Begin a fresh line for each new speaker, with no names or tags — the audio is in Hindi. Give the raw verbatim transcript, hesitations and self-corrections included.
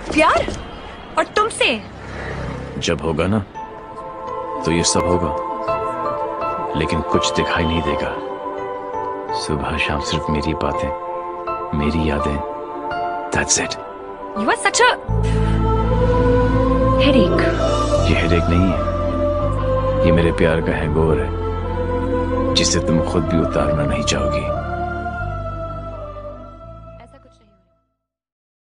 प्यार? और तुमसे?
जब होगा ना तो ये सब होगा, लेकिन कुछ दिखाई नहीं देगा। सुबह शाम सिर्फ मेरी बातें, मेरी यादें। That's it.
You are such a headache.
ये हेडेक नहीं है, ये मेरे प्यार का हैंगओवर है, जिसे तुम खुद भी उतारना नहीं चाहोगी।